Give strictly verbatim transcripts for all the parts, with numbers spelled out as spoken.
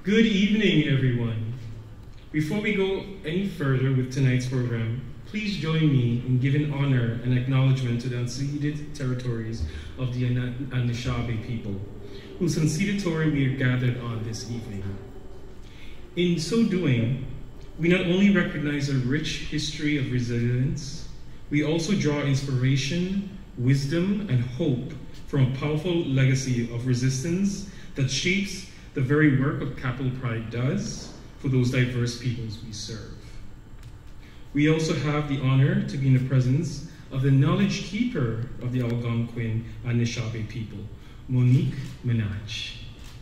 Good evening, everyone. Before we go any further with tonight's program, please join me in giving honor and acknowledgement to the unceded territories of the Anishinaabe people, whose unceded territory we are gathered on this evening. In so doing, we not only recognize a rich history of resilience, we also draw inspiration, wisdom, and hope from a powerful legacy of resistance that shapes the very work of Capital Pride does for those diverse peoples we serve. We also have the honor to be in the presence of the knowledge keeper of the Algonquin Anishinaabe people, Monique Menach.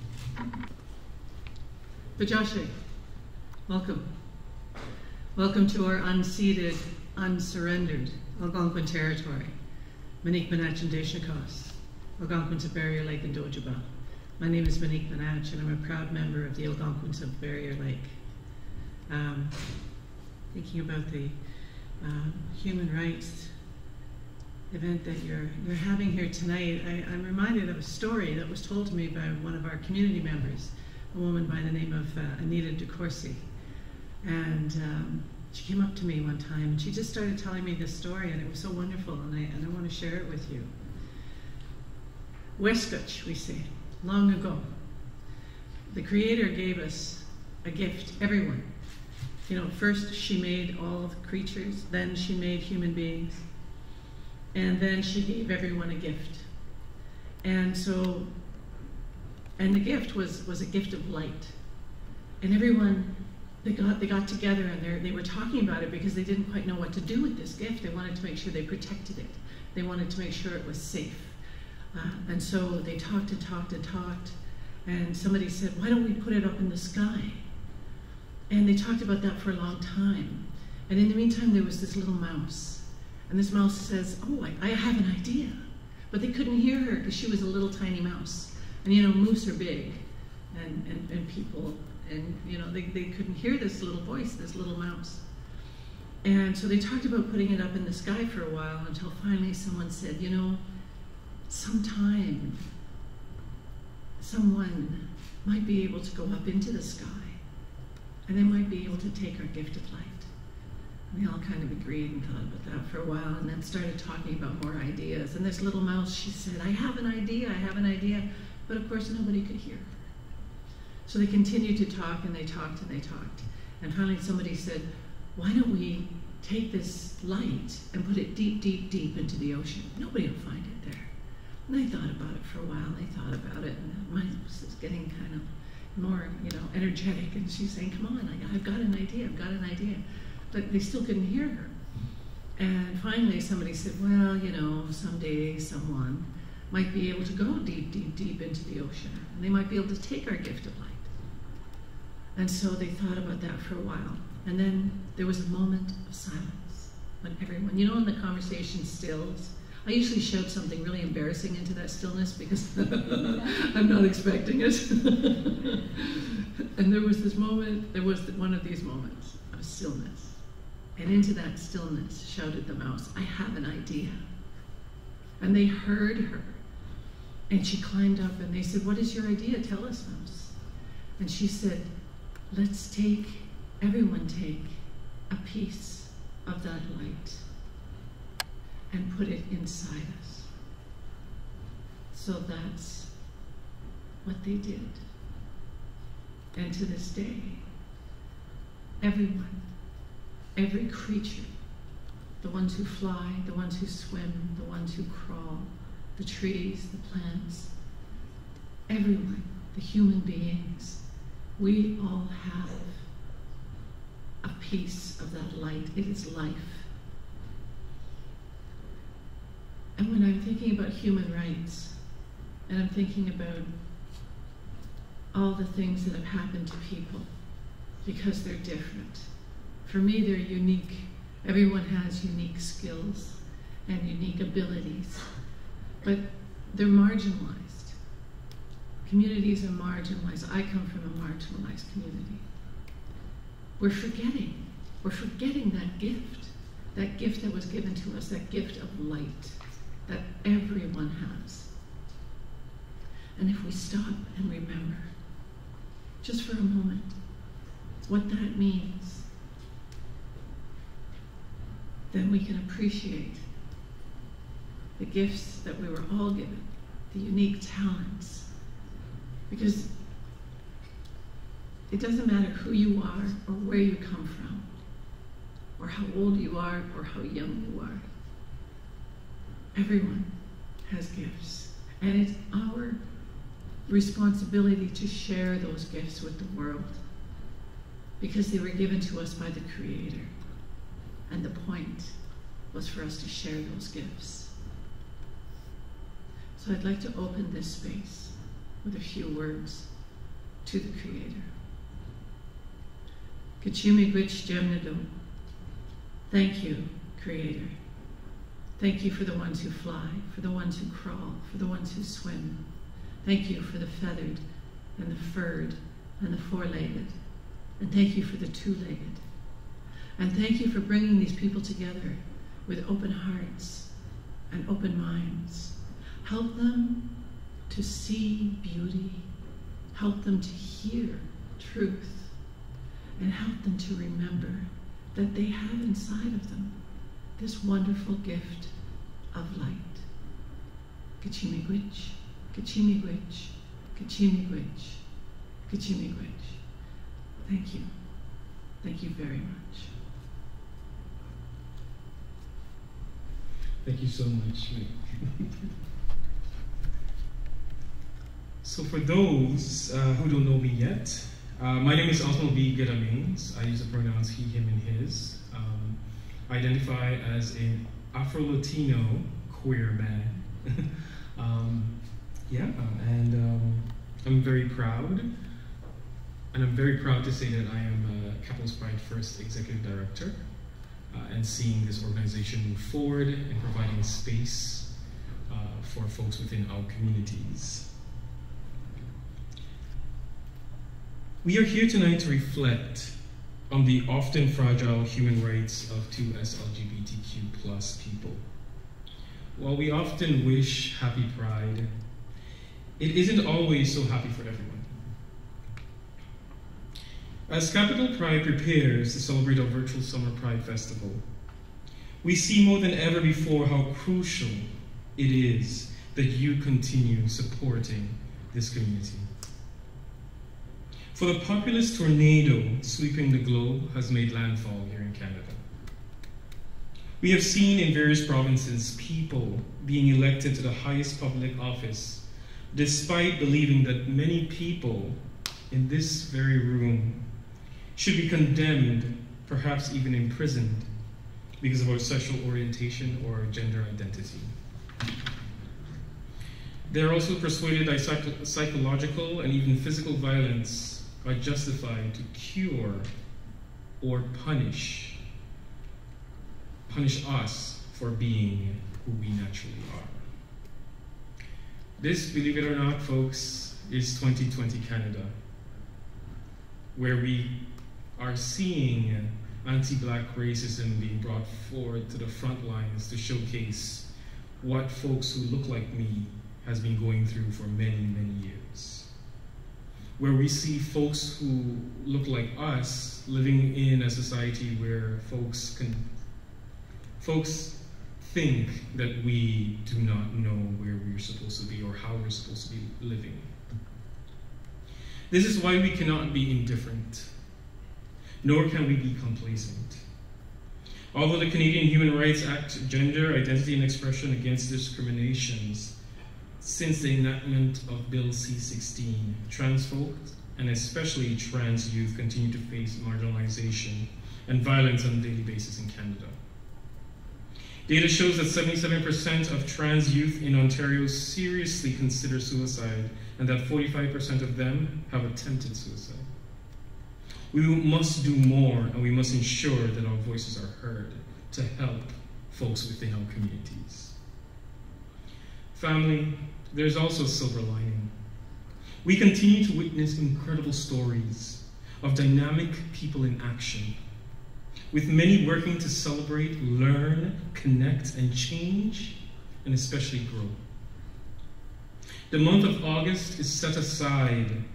Bajashe, welcome. Welcome to our unceded, unsurrendered Algonquin territory. Monique Menach and Deishnikos, Algonquins of Barrier Lake and Dojaba. My name is Monique Menach, and I'm a proud member of the Algonquins of Barrier Lake. Um, thinking about the uh, human rights event that you're, you're having here tonight, I, I'm reminded of a story that was told to me by one of our community members, a woman by the name of uh, Anita DeCourcy. And um, she came up to me one time, and she just started telling me this story, and it was so wonderful, and I, and I want to share it with you. Weskutch, we say. Long ago, the Creator gave us a gift, everyone. You know, first she made all of the creatures, then she made human beings, and then she gave everyone a gift. And so, and the gift was, was a gift of light. And everyone, they got, they got together and they were talking about it because they didn't quite know what to do with this gift. They wanted to make sure they protected it. They wanted to make sure it was safe. Uh, and so they talked and talked and talked, and somebody said, why don't we put it up in the sky? And they talked about that for a long time. And in the meantime, there was this little mouse. And this mouse says, oh, I, I have an idea. But they couldn't hear her because she was a little tiny mouse. And you know, moose are big, and, and, and people, and you know, they, they couldn't hear this little voice, this little mouse. And so they talked about putting it up in the sky for a while until finally someone said, you know, sometime someone might be able to go up into the sky, and they might be able to take our gift of light. And they all kind of agreed and thought about that for a while, and then started talking about more ideas. And this little mouse, she said, I have an idea, I have an idea. But of course, nobody could hear her. So they continued to talk, and they talked, and they talked. And finally, somebody said, why don't we take this light and put it deep, deep, deep into the ocean? Nobody will find it there. And they thought about it for a while, they thought about it, and my was getting kind of more, you know, energetic, and she's saying, come on, I, I've got an idea, I've got an idea. But they still couldn't hear her. And finally somebody said, well, you know, someday someone might be able to go deep, deep, deep into the ocean, and they might be able to take our gift of light. And so they thought about that for a while. And then there was a moment of silence when everyone, you know, when the conversation stills, I usually shout something really embarrassing into that stillness because I'm not expecting it. And there was this moment, there was one of these moments of stillness. And into that stillness shouted the mouse, I have an idea. And they heard her. And she climbed up and they said, what is your idea? Tell us, mouse. And she said, let's take, everyone take a piece of that light and put it inside us. So that's what they did. And to this day, everyone, every creature, the ones who fly, the ones who swim, the ones who crawl, the trees, the plants, everyone, the human beings, we all have a piece of that light. It is life. And when I'm thinking about human rights, and I'm thinking about all the things that have happened to people because they're different, for me they're unique. Everyone has unique skills and unique abilities, but they're marginalized. Communities are marginalized. I come from a marginalized community. We're forgetting. We're forgetting that gift, that gift that was given to us, that gift of light that everyone has. And if we stop and remember, just for a moment, what that means, then we can appreciate the gifts that we were all given, the unique talents. Because it doesn't matter who you are or where you come from, or how old you are or how young you are. Everyone has gifts. And it's our responsibility to share those gifts with the world, because they were given to us by the Creator. And the point was for us to share those gifts. So I'd like to open this space with a few words to the Creator. Kachimigwich Jemnado. Thank you, Creator. Thank you for the ones who fly, for the ones who crawl, for the ones who swim. Thank you for the feathered and the furred and the four-legged. And thank you for the two-legged. And thank you for bringing these people together with open hearts and open minds. Help them to see beauty. Help them to hear truth. And help them to remember that they have inside of them this wonderful gift of light. Kachimigwich, Kachimigwich, Kachimigwich, Kachimigwich. Thank you. Thank you very much. Thank you so much. So for those uh, who don't know me yet, uh, my name is Osmo B. Gedamains. I use the pronouns he, him, and his. Um, I identify as an Afro-Latino queer man. um, yeah, and um, I'm very proud. And I'm very proud to say that I am uh, Capitals Pride first executive director. Uh, and seeing this organization move forward and providing space uh, for folks within our communities. We are here tonight to reflect on the often fragile human rights of two S L G B T Q plus people. While we often wish happy Pride, it isn't always so happy for everyone. As Capital Pride prepares to celebrate our virtual Summer Pride Festival, we see more than ever before how crucial it is that you continue supporting this community. For the populist tornado sweeping the globe has made landfall here in Canada. We have seen in various provinces people being elected to the highest public office, despite believing that many people in this very room should be condemned, perhaps even imprisoned, because of our sexual orientation or gender identity. They are also persuaded that psych psychological and even physical violence are justified to cure or punish, punish us for being who we naturally are. This, believe it or not, folks, is twenty twenty Canada, where we are seeing anti-Black racism being brought forward to the front lines to showcase what folks who look like me has been going through for many, many years. Where we see folks who look like us living in a society where folks can, folks think that we do not know where we're supposed to be or how we're supposed to be living. This is why we cannot be indifferent, nor can we be complacent. Although the Canadian Human Rights Act, Gender, Identity and Expression Against Discriminations, since the enactment of Bill C sixteen, trans folks, and especially trans youth, continue to face marginalization and violence on a daily basis in Canada. Data shows that seventy-seven percent of trans youth in Ontario seriously consider suicide, and that forty-five percent of them have attempted suicide. We must do more, and we must ensure that our voices are heard to help folks within our communities. Family, there's also a silver lining. We continue to witness incredible stories of dynamic people in action, with many working to celebrate, learn, connect, and change, and especially grow. The month of August is set aside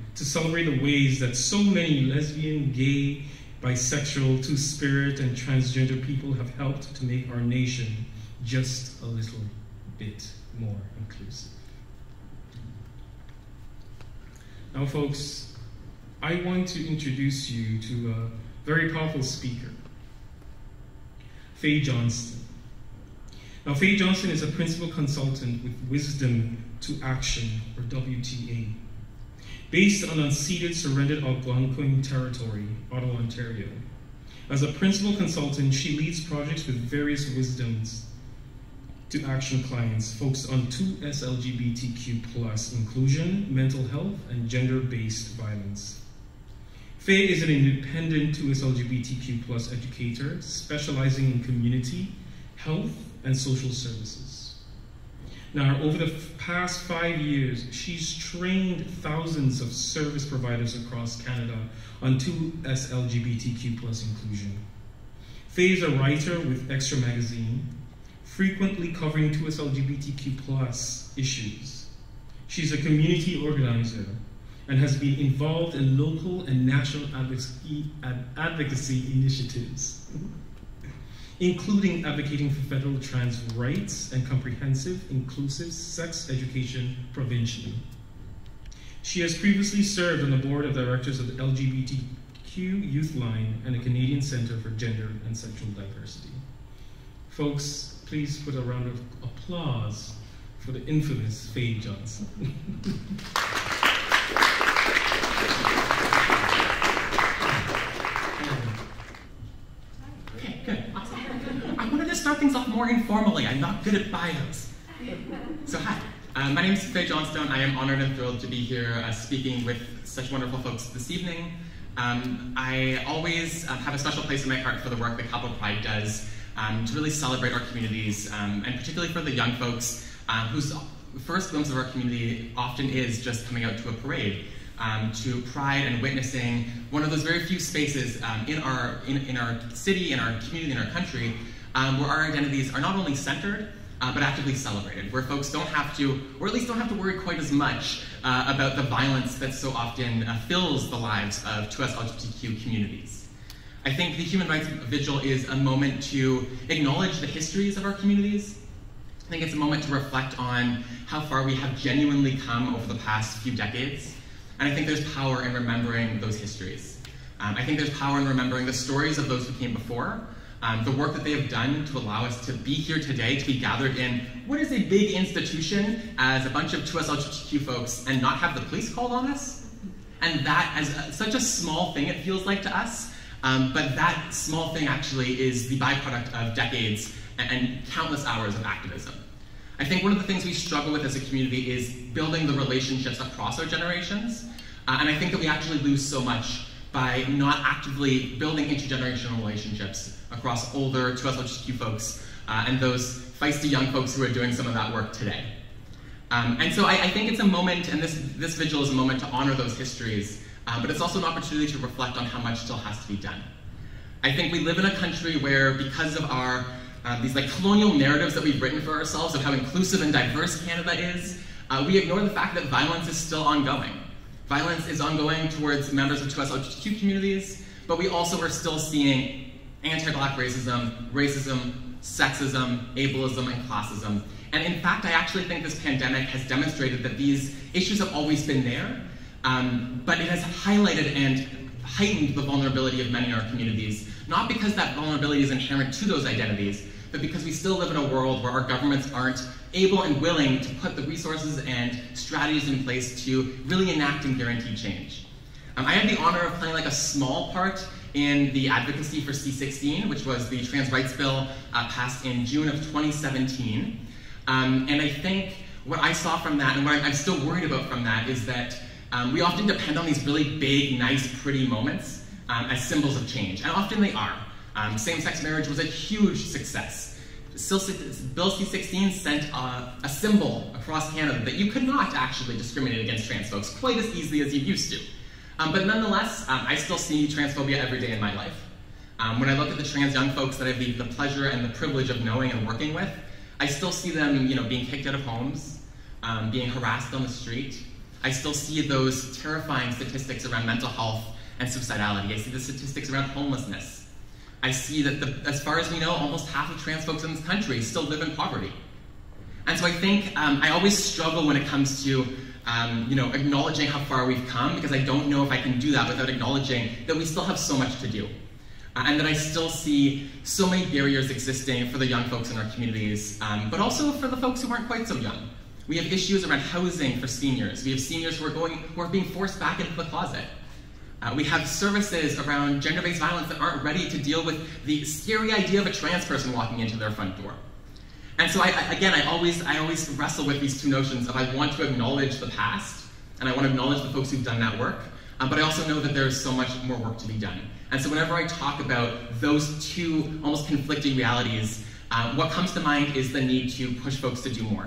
to celebrate the ways that so many lesbian, gay, bisexual, two-spirit, and transgender people have helped to make our nation just a little bit more inclusive. Now, folks, I want to introduce you to a very powerful speaker, Faye Johnston. Now, Faye Johnston is a principal consultant with Wisdom to Action, or W T A, based on unceded surrendered Algonquin territory, Ottawa, Ontario. As a principal consultant, she leads projects with various Wisdoms to Action clients focused on two S L G B T Q plus inclusion, mental health, and gender-based violence. Faye is an independent two S L G B T Q plus educator specializing in community, health, and social services. Now, over the past five years, she's trained thousands of service providers across Canada on two S L G B T Q plus inclusion. Faye is a writer with Extra Magazine, frequently covering two S L G B T Q plus issues. She's a community organizer and has been involved in local and national advocacy, advocacy initiatives, including advocating for federal trans rights and comprehensive, inclusive sex education provincially. She has previously served on the board of directors of the L G B T Q Youth Line and the Canadian Centre for Gender and Sexual Diversity. Folks, please put a round of applause for the infamous Faye Johnston. Okay, good, awesome. I wanted to start things off more informally. I'm not good at bios. So hi, uh, my name is Faye Johnston. I am honored and thrilled to be here uh, speaking with such wonderful folks this evening. Um, I always uh, have a special place in my heart for the work that Capital Pride does um, to really celebrate our communities, um, and particularly for the young folks uh, whose first glimpse of our community often is just coming out to a parade, um, to pride and witnessing one of those very few spaces um, in, our, in, in our city, in our community, in our country, um, where our identities are not only centered, uh, but actively celebrated, where folks don't have to, or at least don't have to worry quite as much uh, about the violence that so often uh, fills the lives of two S L G B T Q communities. I think the Human Rights Vigil is a moment to acknowledge the histories of our communities. I think it's a moment to reflect on how far we have genuinely come over the past few decades. And I think there's power in remembering those histories. Um, I think there's power in remembering the stories of those who came before, um, the work that they have done to allow us to be here today, to be gathered in what is a big institution as a bunch of two S L G B T Q folks and not have the police called on us. And that, as a, such a small thing it feels like to us, um, but that small thing actually is the byproduct of decades and, and countless hours of activism. I think one of the things we struggle with as a community is building the relationships across our generations. Uh, and I think that we actually lose so much by not actively building intergenerational relationships across older two S L G B T Q folks uh, and those feisty young folks who are doing some of that work today. Um, and so I, I think it's a moment, and this, this vigil is a moment to honor those histories, uh, but it's also an opportunity to reflect on how much still has to be done. I think we live in a country where, because of our Uh, these like colonial narratives that we've written for ourselves of how inclusive and diverse Canada is, uh, we ignore the fact that violence is still ongoing. Violence is ongoing towards members of two S L G B T Q communities, but we also are still seeing anti-Black racism, racism, sexism, ableism, and classism. And in fact, I actually think this pandemic has demonstrated that these issues have always been there, um, but it has highlighted and heightened the vulnerability of many in our communities, not because that vulnerability is inherent to those identities, but because we still live in a world where our governments aren't able and willing to put the resources and strategies in place to really enact and guarantee change. Um, I had the honor of playing like a small part in the advocacy for C sixteen, which was the trans rights bill uh, passed in June of twenty seventeen. Um, and I think what I saw from that, and what I'm still worried about from that, is that um, we often depend on these really big, nice, pretty moments um, as symbols of change, and often they are. Um, same-sex marriage was a huge success. Bill C sixteen sent a, a symbol across Canada that you could not actually discriminate against trans folks quite as easily as you used to. Um, but nonetheless, um, I still see transphobia every day in my life. Um, when I look at the trans young folks that I have the, the pleasure and the privilege of knowing and working with, I still see them, you know, being kicked out of homes, um, being harassed on the street. I still see those terrifying statistics around mental health and suicidality. I see the statistics around homelessness. I see that, the, as far as we know, almost half of trans folks in this country still live in poverty. And so I think um, I always struggle when it comes to um, you know, acknowledging how far we've come, because I don't know if I can do that without acknowledging that we still have so much to do. Uh, and that I still see so many barriers existing for the young folks in our communities, um, but also for the folks who aren't quite so young. We have issues around housing for seniors. We have seniors who are, going, who are being forced back into the closet. Uh, we have services around gender-based violence that aren't ready to deal with the scary idea of a trans person walking into their front door. And so, I, I, again, I always, I always wrestle with these two notions of I want to acknowledge the past, and I want to acknowledge the folks who've done that work, um, but I also know that there's so much more work to be done. And so whenever I talk about those two almost conflicting realities, um, what comes to mind is the need to push folks to do more.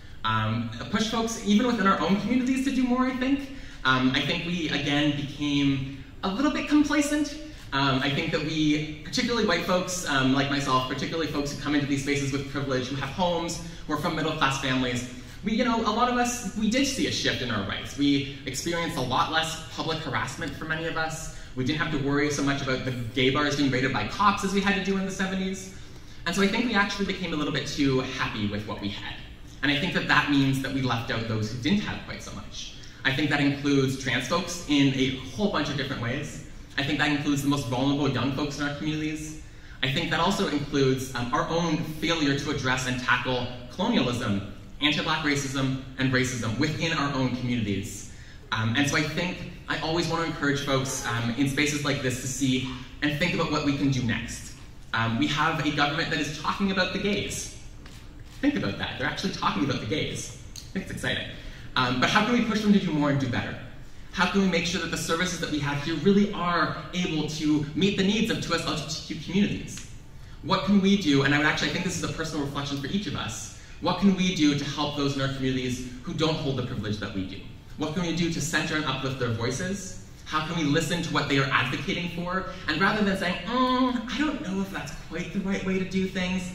Um, push folks, even within our own communities, to do more, I think. Um, I think we, again, became a little bit complacent. Um, I think that we, particularly white folks um, like myself, particularly folks who come into these spaces with privilege, who have homes, who are from middle-class families, we, you know, a lot of us, we did see a shift in our rights. We experienced a lot less public harassment for many of us. We didn't have to worry so much about the gay bars being raided by cops as we had to do in the seventies. And so I think we actually became a little bit too happy with what we had. And I think that that means that we left out those who didn't have quite so much. I think that includes trans folks in a whole bunch of different ways. I think that includes the most vulnerable young folks in our communities. I think that also includes um, our own failure to address and tackle colonialism, anti-Black racism, and racism within our own communities. Um, and so I think I always want to encourage folks um, in spaces like this to see and think about what we can do next. Um, we have a government that is talking about the gays. Think about that. They're actually talking about the gays. I think it's exciting. Um, but how can we push them to do more and do better? How can we make sure that the services that we have here really are able to meet the needs of two S L G B T Q communities? What can we do, and I would actually I think this is a personal reflection for each of us, what can we do to help those in our communities who don't hold the privilege that we do? What can we do to center and uplift their voices? How can we listen to what they are advocating for? And rather than saying, mm, I don't know if that's quite the right way to do things,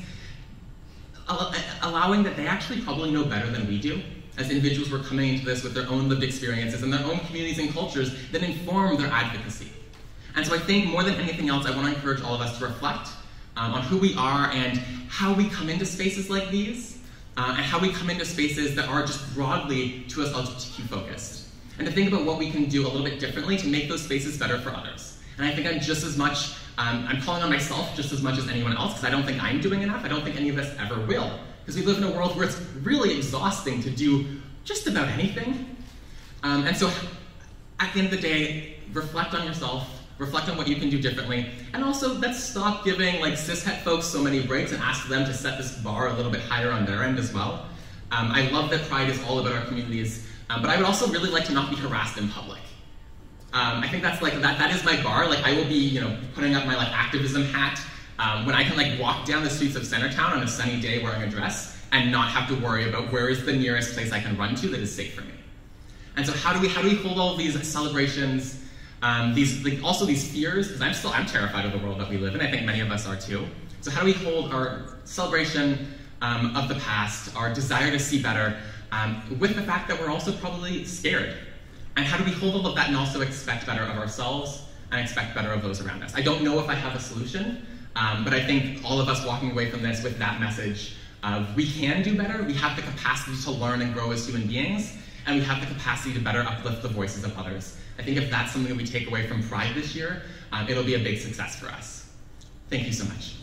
allowing that they actually probably know better than we do, as individuals who are coming into this with their own lived experiences and their own communities and cultures that inform their advocacy. And so I think more than anything else, I want to encourage all of us to reflect um, on who we are and how we come into spaces like these, uh, and how we come into spaces that are just broadly two S L G B T Q focused. And to think about what we can do a little bit differently to make those spaces better for others. And I think I'm just as much, um, I'm calling on myself just as much as anyone else, because I don't think I'm doing enough. I don't think any of us ever will. Because we live in a world where it's really exhausting to do just about anything. Um, and so at the end of the day, reflect on yourself, reflect on what you can do differently, and also let's stop giving like cishet folks so many breaks and ask them to set this bar a little bit higher on their end as well. Um, I love that Pride is all about our communities, um, but I would also really like to not be harassed in public. Um, I think that's like, that, that is my bar. Like I will be, you know, putting up my like activism hat um, when I can like walk down the streets of Centertown on a sunny day wearing a dress and not have to worry about where is the nearest place I can run to that is safe for me. And so how do we, how do we hold all of these celebrations, um, these, like also these fears, because I'm still, I'm terrified of the world that we live in, I think many of us are too. So how do we hold our celebration um, of the past, our desire to see better, um, with the fact that we're also probably scared? And how do we hold all of that and also expect better of ourselves and expect better of those around us? I don't know if I have a solution, um, but I think all of us walking away from this with that message of we can do better, we have the capacity to learn and grow as human beings, and we have the capacity to better uplift the voices of others. I think if that's something that we take away from Pride this year, um, it'll be a big success for us. Thank you so much.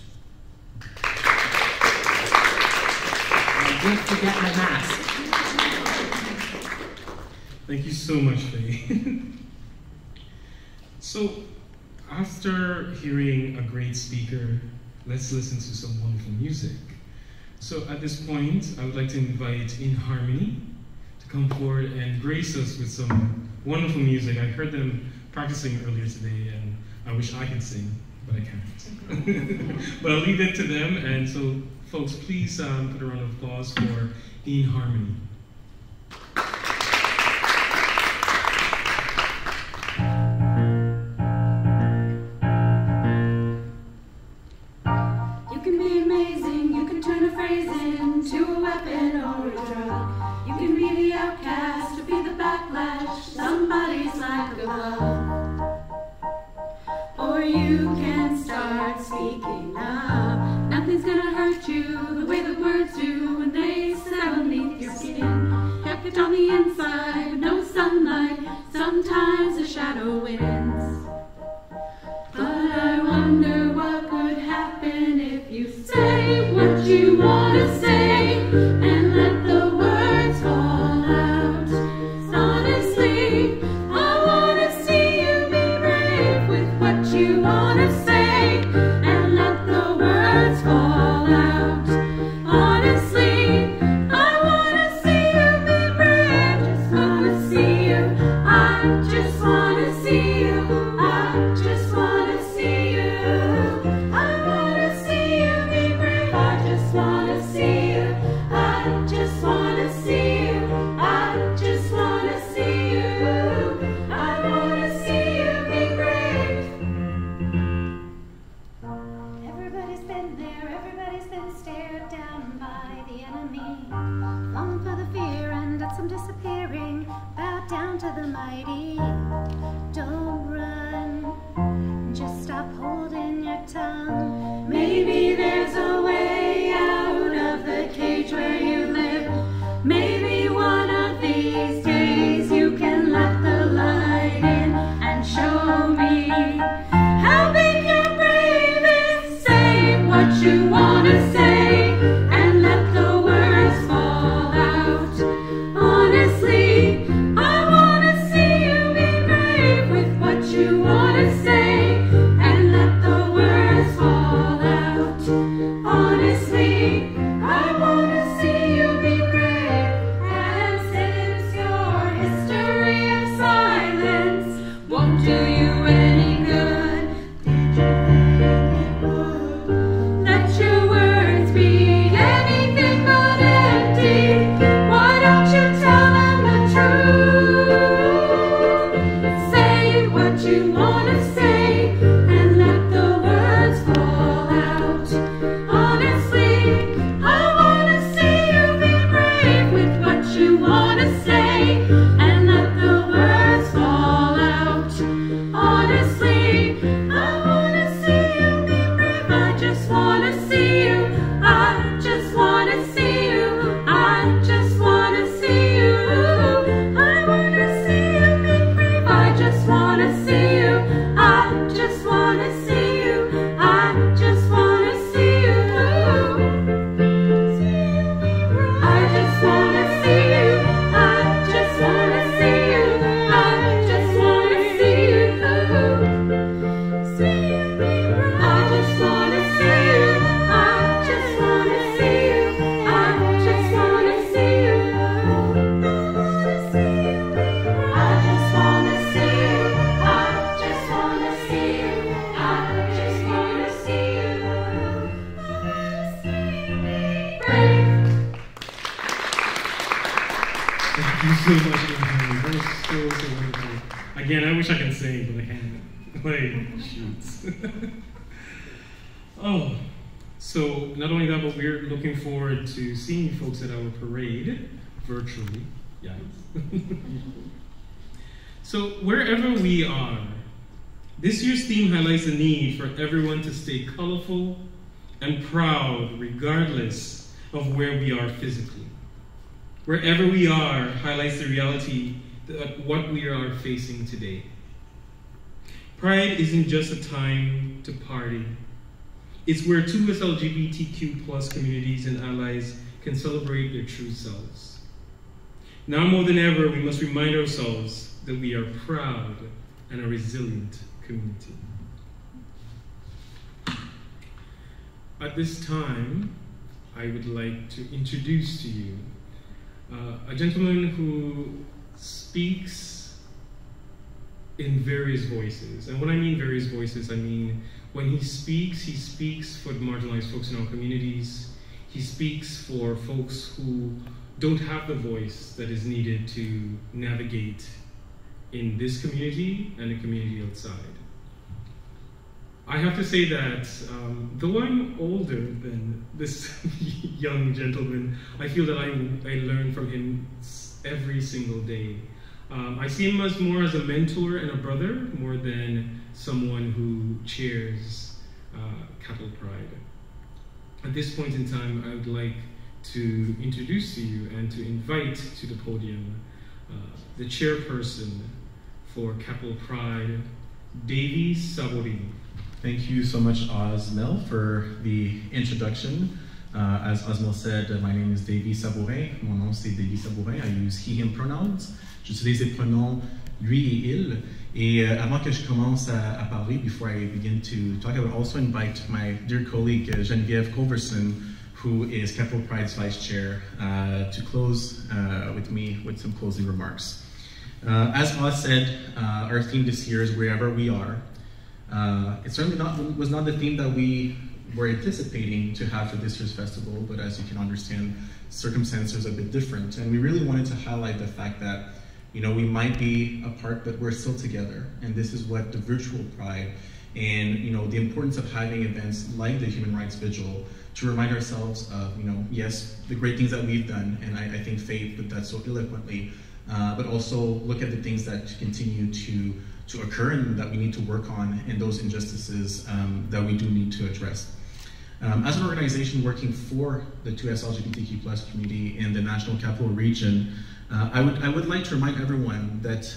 I didn't forget my mask. Thank you so much, Faye. So, after hearing a great speaker, let's listen to some wonderful music. So at this point, I would like to invite In Harmony to come forward and grace us with some wonderful music. I heard them practicing earlier today, and I wish I could sing, but I can't. But I'll leave it to them, and so folks, please um, put a round of applause for In Harmony. To a weapon or a drug. You can be the outcast or be the backlash. you can start speaking up. Nothing's gonna hurt you the way the words do when they settle beneath your skin. You're kept on the inside, no sunlight, sometimes a shadow wins. But I wonder what would happen if you say what you want to say and let the words fall out. Honestly, I want to see you be brave with what you want to say and let the words fall out. Honestly, I want to see you be brave. Just want to see you. I just want to see you. I just want to see you. I want to see you be brave. I just want to see you. I just want to see you. I just want to see you. I want to see you be brave. Everybody's been there. Everybody's been stared down by the enemy. Falling for the fear and at some disappearing. Bow down to the mighty. Don't run. Just stop holding your tongue. Maybe there's a way out of the cage where you live. Maybe one of these days you can let the light in and show me how big your brave is. Say what you want to say and let the words fall out. Honestly, I want to see you be brave with what you want to say and let the words fall out. Honestly, I want to see you be brave. And since your history of silence won't do you any good, did you think it would? Let your words be anything but empty. Why don't you tell them the truth? Say what you want to say and let the words fall out. Honestly, I want to see you be brave with what you want to say and let the words fall out. Honestly, I want to see you be brave. I just want to see you. I just want to see you. I just want to see you. I want to see you be brave. I just want to see you. I just want to see you. I just want to see you. I just want to see you. I just want to see you. I just want to see you. See you be brave. I just want to see you. I just want to see you. I just want to see you. I just want to see you. I just want to see you. I just want to see you. Brave. Thank you so much, Anthony. That was so, so wonderful. Again, I wish I could sing, but I can't. Like, shoots. Oh, so not only that, but we're looking forward to seeing you folks at our parade, virtually. Yeah. So wherever we are, this year's theme highlights the need for everyone to stay colorful and proud regardless of where we are physically. Wherever we are highlights the reality of what we are facing today. Pride isn't just a time to party. It's where two L G B T Q plus communities and allies can celebrate their true selves. Now more than ever, we must remind ourselves that we are proud and a resilient community. At this time, I would like to introduce to you uh, a gentleman who speaks in various voices. And when I mean various voices, I mean when he speaks, he speaks for the marginalized folks in our communities. He speaks for folks who don't have the voice that is needed to navigate in this community and the community outside. I have to say that um, though I'm older than this young gentleman, I feel that I, I learn from him every single day. Um, I see him as more as a mentor and a brother, more than someone who cheers uh, Capital Pride. At this point in time, I would like to introduce to you and to invite to the podium uh, the chairperson for Capital Pride, Davy Sabourin. Thank you so much, Osmel, for the introduction. Uh, as Osmel said, uh, my name is Davy Sabourin. Mon nom c'est Davy Sabourin. I use he, him pronouns. J'utilise les pronoms lui et il. Et uh, avant que je commence à, à parler, before I begin to talk, I would also invite my dear colleague uh, Geneviève Culverson, who is Capital Pride's vice chair, uh, to close uh, with me with some closing remarks. Uh, as Oz said, uh, our theme this year is Wherever We Are. Uh, it certainly not, was not the theme that we were anticipating to have for this year's festival, but as you can understand, circumstances are a bit different. And we really wanted to highlight the fact that, you know, we might be apart, but we're still together. And this is what the virtual Pride and, you know, the importance of having events like the Human Rights Vigil to remind ourselves of, you know, yes, the great things that we've done, and I, I think Faith put that so eloquently, uh, but also look at the things that continue to, to occur and that we need to work on, and those injustices um, that we do need to address. Um, as an organization working for the two S L G B T Q plus community in the National Capital Region, uh, I, would, I would like to remind everyone that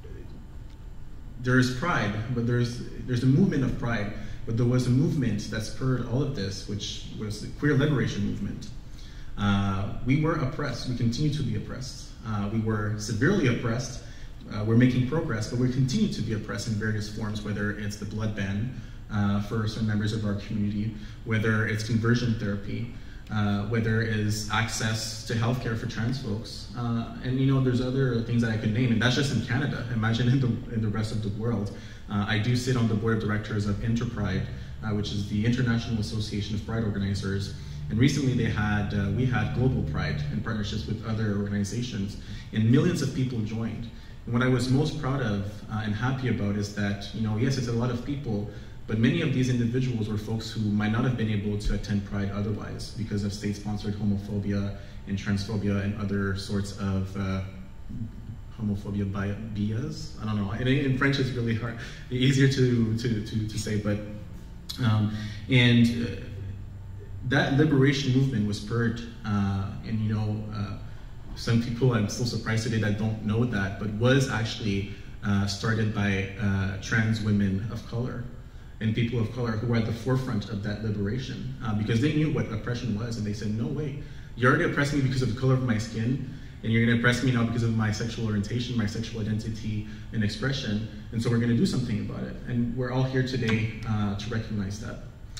there is pride, but there's, there's a movement of pride, but there was a movement that spurred all of this, which was the queer liberation movement. Uh, we were oppressed, we continue to be oppressed. Uh, we were severely oppressed. Uh, we're making progress, but we continue to be oppressed in various forms, whether it's the blood ban uh, for certain members of our community, whether it's conversion therapy, uh, whether it is access to healthcare for trans folks. Uh, and you know, there's other things that I could name, and that's just in Canada. Imagine in the, in the rest of the world. Uh, I do sit on the board of directors of Interpride, uh, which is the International Association of Pride Organizers. And recently they had, uh, we had Global Pride in partnerships with other organizations, and millions of people joined. And what I was most proud of uh, and happy about is that, you know, yes, it's a lot of people, but many of these individuals were folks who might not have been able to attend Pride otherwise because of state-sponsored homophobia and transphobia and other sorts of uh, homophobia bias. I don't know. In, in French, it's really hard, easier to to to, to say, but um, and. Uh, That liberation movement was spurred, uh, and you know, uh, some people, I'm still surprised today that don't know that, but was actually uh, started by uh, trans women of color and people of color who were at the forefront of that liberation uh, because they knew what oppression was, and they said, no way, you're already oppressing me because of the color of my skin, and you're gonna oppress me now because of my sexual orientation, my sexual identity and expression, and so we're gonna do something about it. And we're all here today uh, to recognize that.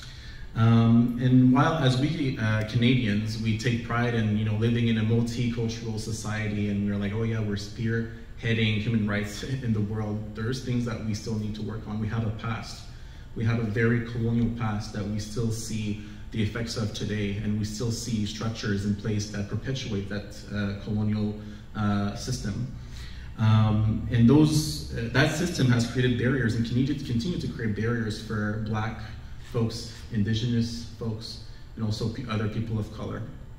Um, and while as we uh, Canadians, we take pride in, you know, living in a multicultural society, and we're like, oh yeah, we're spearheading human rights in the world, there's things that we still need to work on. We have a past. We have a very colonial past that we still see the effects of today, and we still see structures in place that perpetuate that uh, colonial uh, system. Um, and those, uh, that system has created barriers and continue to, continue to create barriers for Black folks, Indigenous folks, and also p other people of color.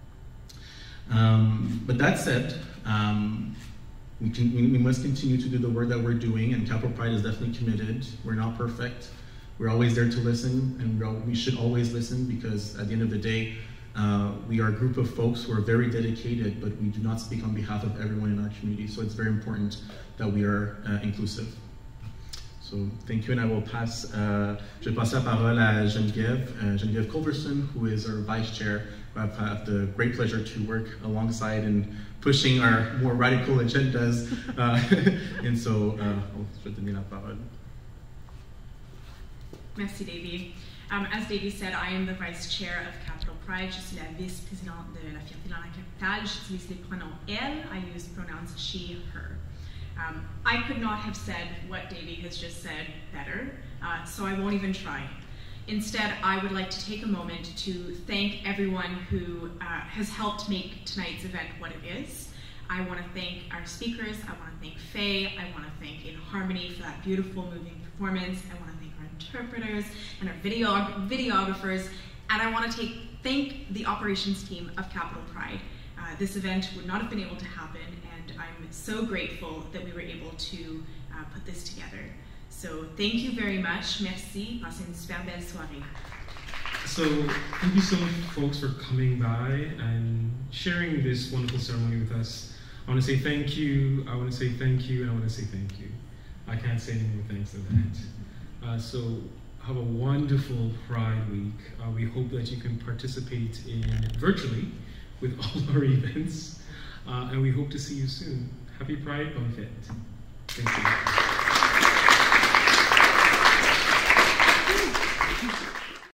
Um, but that said, um, we, can, we, we must continue to do the work that we're doing, and Capital Pride is definitely committed. We're not perfect. We're always there to listen, and we're, we should always listen, because at the end of the day, uh, we are a group of folks who are very dedicated, but we do not speak on behalf of everyone in our community, so it's very important that we are uh, inclusive. So thank you, and I will pass, uh, je vais passer la parole à Geneviève, uh, Geneviève Culverson, who is our vice chair, who I've had the great pleasure to work alongside in pushing our more radical agendas. Uh, and so, uh, je vais donner la parole. Merci, Davy. Um, as Davy said, I am the vice chair of Capital Pride. Je suis la vice-présidente de la Fierté dans la Capitale. J'utilise les pronoms elle. I use pronouns she, her. Um, I could not have said what Davy has just said better, uh, so I won't even try. Instead, I would like to take a moment to thank everyone who uh, has helped make tonight's event what it is. I want to thank our speakers. I want to thank Faye. I want to thank In Harmony for that beautiful, moving performance. I want to thank our interpreters and our video videographers. And I want to take, thank the operations team of Capital Pride. Uh, uh, this event would not have been able to happen, and I'm so grateful that we were able to uh, put this together. So thank you very much. Merci. Passez une super belle soirée. So thank you so much, folks, for coming by and sharing this wonderful ceremony with us. I want to say thank you, I want to say thank you, and I want to say thank you. I can't say any more thanks than that. Uh, so have a wonderful Pride Week. Uh, we hope that you can participate in virtually with all our events, uh, and we hope to see you soon. Happy Pride, bonne fête. Thank you.